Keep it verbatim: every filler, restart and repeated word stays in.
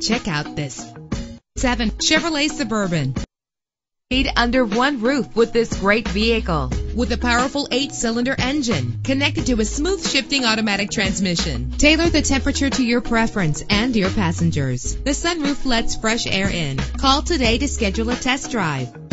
Check out this seven Chevrolet Suburban. Made under one roof with this great vehicle. With a powerful eight-cylinder engine connected to a smooth shifting automatic transmission. Tailor the temperature to your preference and your passengers. The sunroof lets fresh air in. Call today to schedule a test drive.